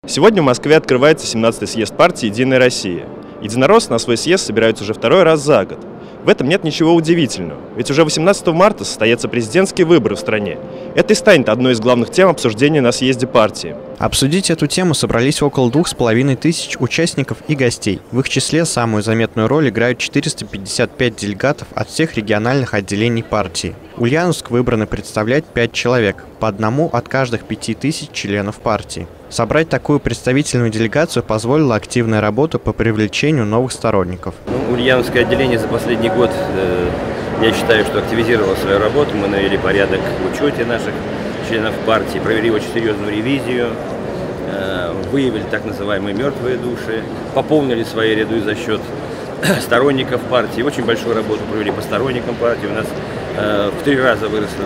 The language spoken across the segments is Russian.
Сегодня в Москве открывается 17-й съезд партии «Единая Россия». Единороссы на свой съезд собираются уже второй раз за год. В этом нет ничего удивительного, ведь уже 18 марта состоятся президентские выборы в стране. Это и станет одной из главных тем обсуждения на съезде партии. Обсудить эту тему собрались около 2500 участников и гостей. В их числе самую заметную роль играют 455 делегатов от всех региональных отделений партии. Ульяновск выбраны представлять 5 человек, по одному от каждых 5000 членов партии. Собрать такую представительную делегацию позволила активная работа по привлечению новых сторонников. Ульяновское отделение за последний год, я считаю, что активизировало свою работу. Мы навели порядок в учете наших членов партии, провели очень серьезную ревизию, выявили так называемые мертвые души, пополнили свои ряды за счет сторонников партии. Очень большую работу провели по сторонникам партии. У нас в 3 раза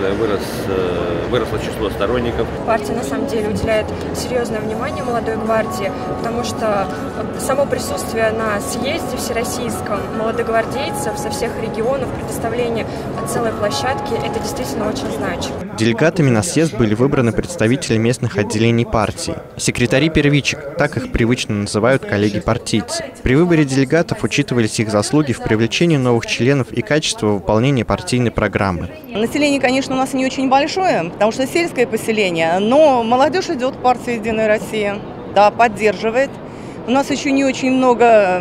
выросло число сторонников. Партия на самом деле уделяет серьезное внимание молодой гвардии, потому что само присутствие на съезде всероссийском молодогвардейцев со всех регионов, предоставление целой площадки, это действительно очень значимо. Делегатами на съезд были выбраны представители местных отделений партии. Секретари первичек, так их привычно называют коллеги-партийцы. При выборе делегатов учитывались их заслуги в привлечении новых членов и качество выполнения партийной программы. Население, конечно, у нас не очень большое, потому что сельское поселение, но молодежь идет в партию «Единая Россия», да, поддерживает. У нас еще не очень много,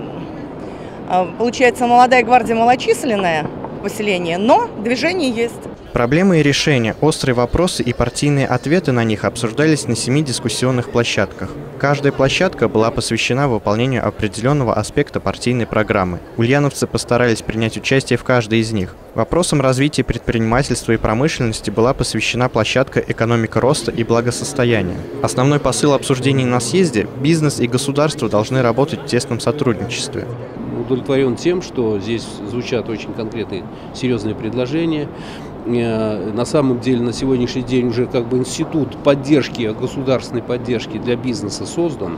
получается, молодая гвардия малочисленная поселение, но движение есть. Проблемы и решения, острые вопросы и партийные ответы на них обсуждались на 7 дискуссионных площадках. Каждая площадка была посвящена выполнению определенного аспекта партийной программы. Ульяновцы постарались принять участие в каждой из них. Вопросам развития предпринимательства и промышленности была посвящена площадка «Экономика роста и благосостояния». Основной посыл обсуждений на съезде – бизнес и государство должны работать в тесном сотрудничестве. Удовлетворен тем, что здесь звучат очень конкретные, серьезные предложения. На самом деле на сегодняшний день уже институт поддержки, государственной поддержки для бизнеса создан.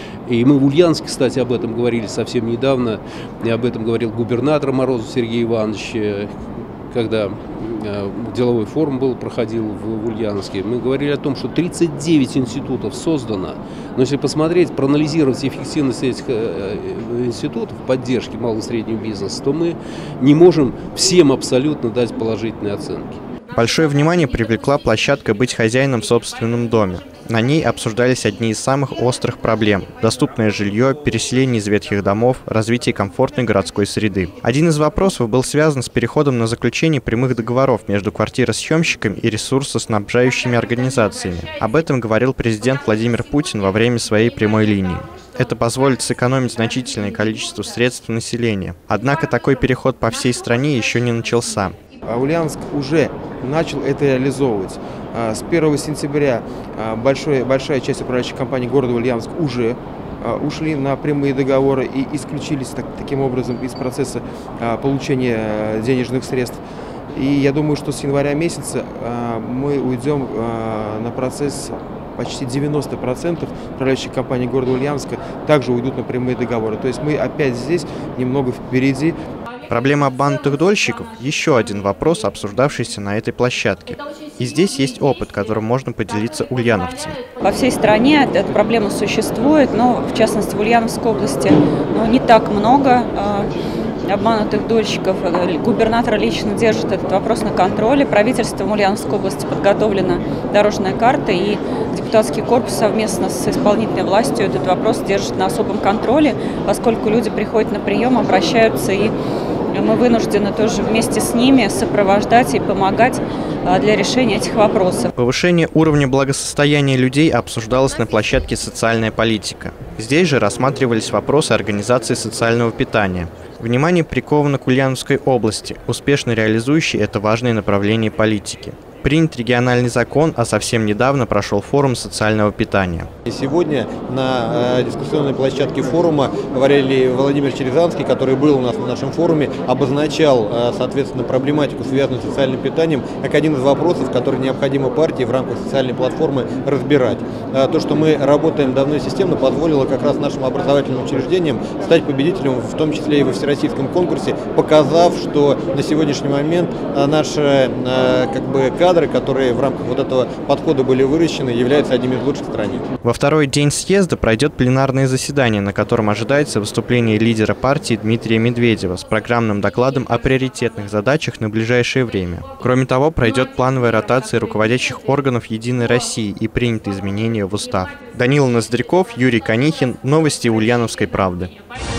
И мы в Ульяновске, кстати, об этом говорили совсем недавно. И об этом говорил губернатор Морозов Сергей Иванович, когда деловой форум проходил в Ульяновске. Мы говорили о том, что 39 институтов создано. Но если посмотреть, проанализировать эффективность этих институтов поддержки малого и среднего бизнеса, то мы не можем всем абсолютно дать положительные оценки. Большое внимание привлекла площадка «Быть хозяином в собственном доме». На ней обсуждались одни из самых острых проблем – доступное жилье, переселение из ветхих домов, развитие комфортной городской среды. Один из вопросов был связан с переходом на заключение прямых договоров между квартиросъемщиками и ресурсоснабжающими организациями. Об этом говорил президент Владимир Путин во время своей прямой линии. Это позволит сэкономить значительное количество средств населения. Однако такой переход по всей стране еще не начался. Ульяновск уже начал это реализовывать. С 1 сентября большая часть управляющих компаний города Ульяновск уже ушли на прямые договоры и исключились таким образом из процесса получения денежных средств. И я думаю, что с января месяца мы уйдем на процесс. Почти 90% управляющих компаний города Ульяновска также уйдут на прямые договоры. То есть мы опять здесь немного впереди. Проблема обманутых дольщиков – еще один вопрос, обсуждавшийся на этой площадке. И здесь есть опыт, которым можно поделиться ульяновцам. По всей стране эта проблема существует, но в частности в Ульяновской области не так много обманутых дольщиков. Губернатор лично держит этот вопрос на контроле. Правительством Ульяновской области подготовлена дорожная карта, и депутатский корпус совместно с исполнительной властью этот вопрос держит на особом контроле, поскольку люди приходят на прием, обращаются, и мы вынуждены тоже вместе с ними сопровождать и помогать для решения этих вопросов. Повышение уровня благосостояния людей обсуждалось на площадке «Социальная политика». Здесь же рассматривались вопросы организации социального питания. Внимание приковано к Ульяновской области, успешно реализующей это важное направление политики. Принят региональный закон, а совсем недавно прошел форум социального питания. И сегодня на дискуссионной площадке форума Валерий Владимирович Рязанский, который был у нас на нашем форуме, обозначал, соответственно, проблематику, связанную с социальным питанием, как один из вопросов, который необходимо партии в рамках социальной платформы разбирать. То, что мы работаем давно и системно, позволило как раз нашим образовательным учреждениям стать победителем, в том числе и во всероссийском конкурсе, показав, что на сегодняшний момент наши кадры кадры, которые в рамках вот этого подхода были выращены, являются одними из лучших в стране. Во второй день съезда пройдет пленарное заседание, на котором ожидается выступление лидера партии Дмитрия Медведева с программным докладом о приоритетных задачах на ближайшее время. Кроме того, пройдет плановая ротация руководящих органов «Единой России» и приняты изменения в устав. Данила Ноздряков, Юрий Конихин. Новости Ульяновской правды.